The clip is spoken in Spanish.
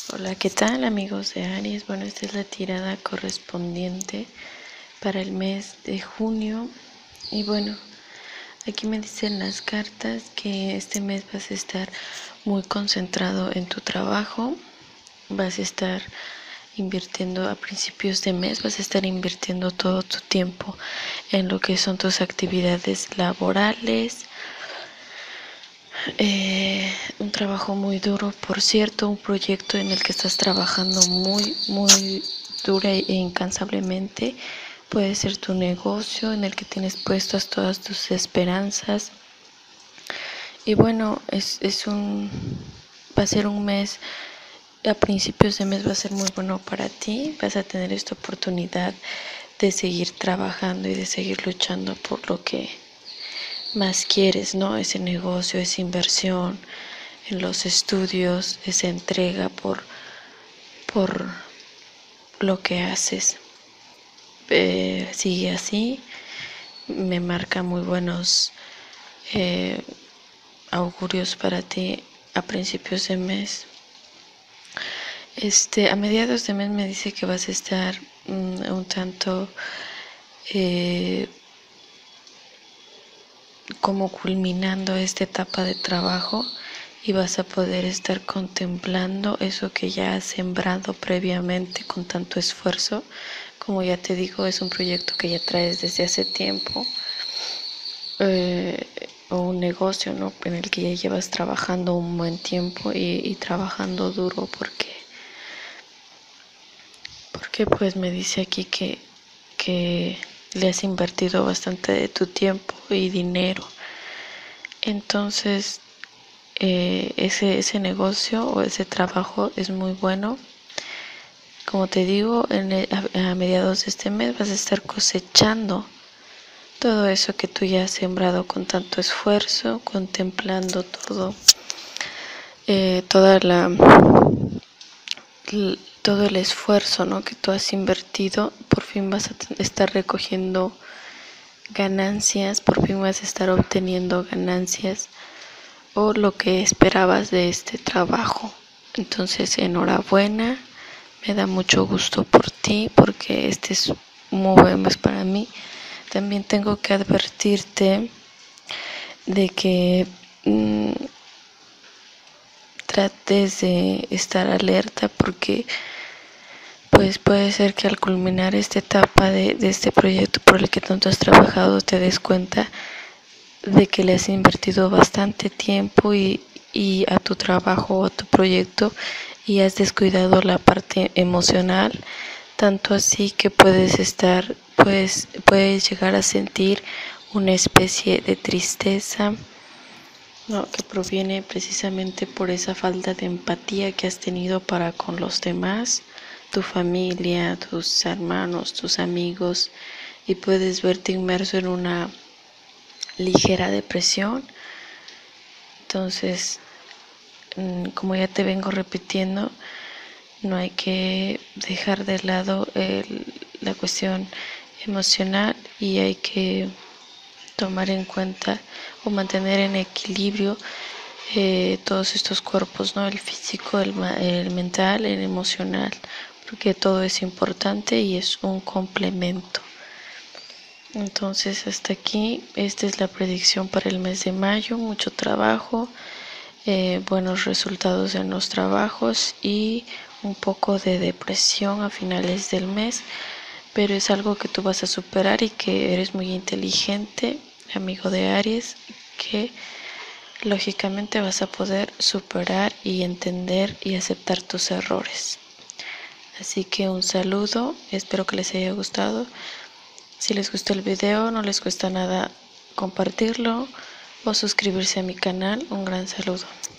Hola, ¿qué tal amigos de Aries? Bueno, esta es la tirada correspondiente para el mes de junio. Y bueno, aquí me dicen las cartas que este mes vas a estar muy concentrado en tu trabajo. Vas a estar invirtiendo a principios de mes, vas a estar invirtiendo todo tu tiempo en lo que son tus actividades laborales. Un trabajo muy duro, por cierto, un proyecto en el que estás trabajando muy dura e incansablemente. Puede ser tu negocio en el que tienes puestas todas tus esperanzas. Y bueno, va a ser un mes, a principios de mes va a ser muy bueno para ti. Vas a tener esta oportunidad de seguir trabajando y de seguir luchando por lo que más quieres, ¿no? Ese negocio, esa inversión en los estudios, esa entrega por lo que haces. Sigue así, me marca muy buenos augurios para ti a principios de mes. A mediados de mes me dice que vas a estar un tanto como culminando esta etapa de trabajo y vas a poder estar contemplando eso que ya has sembrado previamente con tanto esfuerzo. Como ya te digo, es un proyecto que ya traes desde hace tiempo, o un negocio, ¿no?, en el que ya llevas trabajando un buen tiempo y trabajando duro porque pues me dice aquí que le has invertido bastante de tu tiempo y dinero. Entonces ese negocio o ese trabajo es muy bueno. Como te digo, a mediados de este mes vas a estar cosechando todo eso que tú ya has sembrado con tanto esfuerzo, contemplando todo el esfuerzo, ¿no?, que tú has invertido. Por fin vas a estar recogiendo ganancias, por fin vas a estar obteniendo ganancias o lo que esperabas de este trabajo. Entonces, enhorabuena, me da mucho gusto por ti porque este es muy buen mes para mí. También tengo que advertirte de que trates de estar alerta porque pues puede ser que al culminar esta etapa de este proyecto por el que tanto has trabajado te des cuenta de que le has invertido bastante tiempo y a tu trabajo o a tu proyecto y has descuidado la parte emocional, tanto así que puedes llegar a sentir una especie de tristeza, ¿no?, que proviene precisamente por esa falta de empatía que has tenido para con los demás, tu familia, tus hermanos, tus amigos, y puedes verte inmerso en una ligera depresión. Entonces, como ya te vengo repitiendo, no hay que dejar de lado la cuestión emocional y hay que tomar en cuenta o mantener en equilibrio todos estos cuerpos, ¿no?, el físico, el mental, el emocional, porque todo es importante y es un complemento. Entonces, hasta aquí, esta es la predicción para el mes de mayo. Mucho trabajo, buenos resultados en los trabajos y un poco de depresión a finales del mes, pero es algo que tú vas a superar y que eres muy inteligente, amigo de Aries, que lógicamente vas a poder superar y entender y aceptar tus errores. Así que un saludo, espero que les haya gustado. Si les gustó el video, no les cuesta nada compartirlo o suscribirse a mi canal. Un gran saludo.